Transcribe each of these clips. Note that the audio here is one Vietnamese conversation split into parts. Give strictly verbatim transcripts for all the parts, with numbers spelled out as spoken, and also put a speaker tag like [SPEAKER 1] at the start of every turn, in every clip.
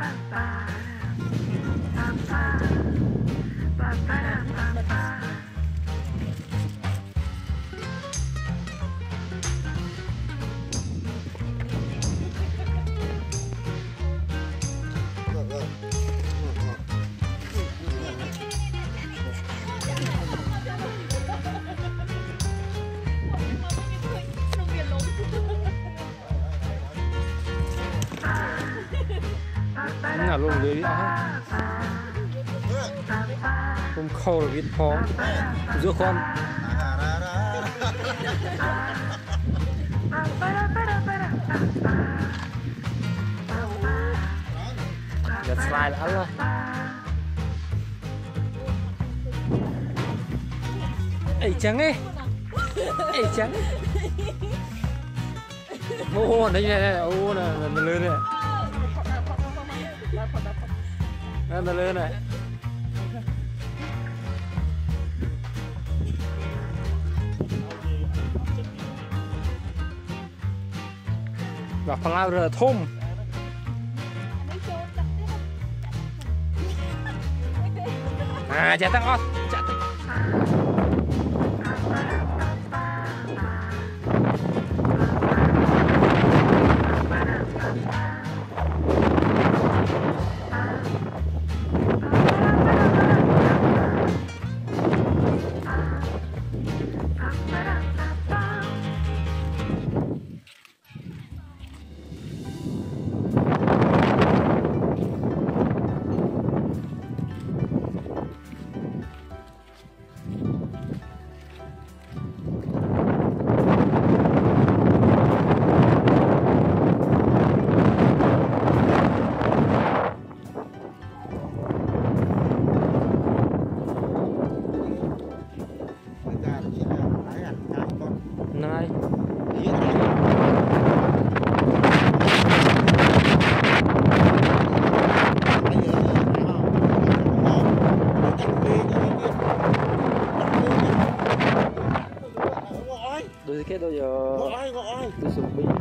[SPEAKER 1] nào luôn lưới đi hết không khâu là biết phó giữa con giật slide đã luôn ấy trắng ấy ấy trắng ô đấy này ô là nó lên này nó lên này và phần lao rờ thôm à chả tăng con chả tăng này đôi cái đôi giờ tôi sụp đi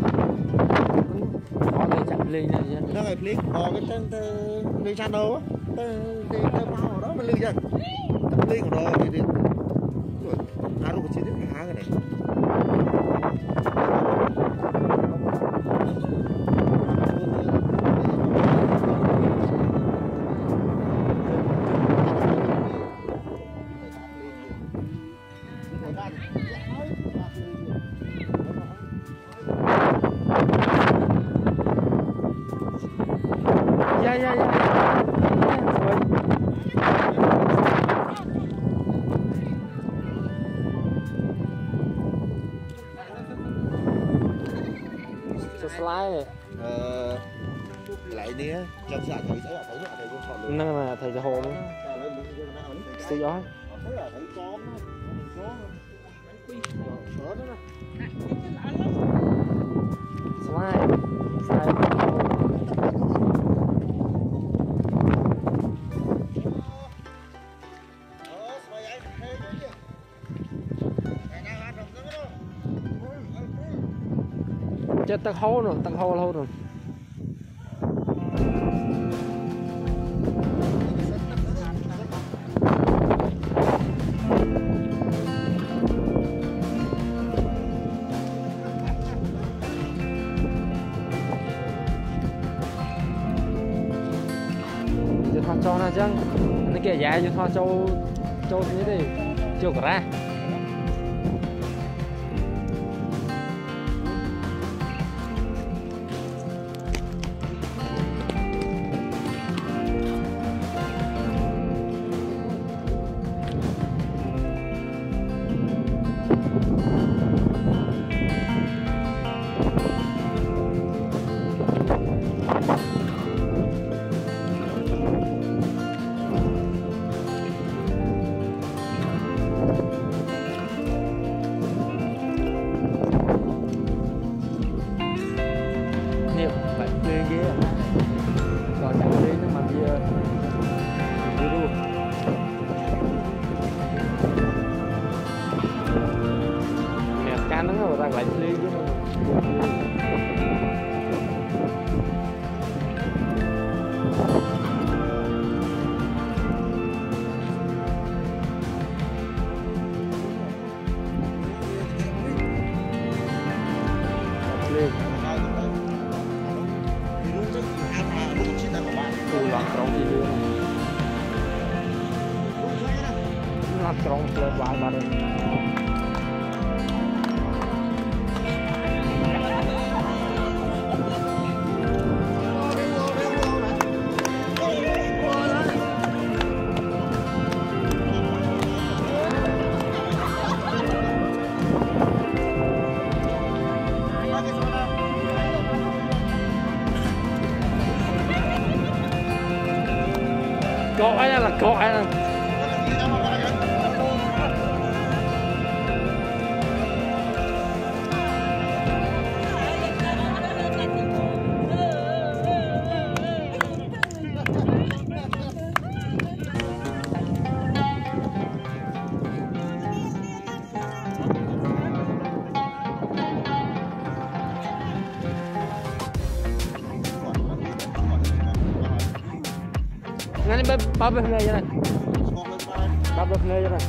[SPEAKER 1] có thể chạm lên này chứ
[SPEAKER 2] nó phải click có cái chân cái channel á cái cái bao đó mình lưu dần tập lên của nó thì thì ăn một chi tiết khá cái này
[SPEAKER 1] dạ dạ dạ slide này
[SPEAKER 2] ờ lại đi á trong dạ thấy sẽ là thấy nhẹ này không còn
[SPEAKER 1] năng là thầy cho hồ nữa siêu gió
[SPEAKER 2] thấy là thấy con nó đó
[SPEAKER 1] slide slide chết tắc hố rồi tắc hố lâu rồi giờ thoa cho nào chăng nó kia dài giờ thoa cho cho thế đi chưa có ra nó ra lại ly với nó làm trống thì làm trống lên vài ba đêm cọ ấy là cọ ấy là ngay bên ba bên này này ba bên này này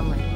[SPEAKER 1] năm này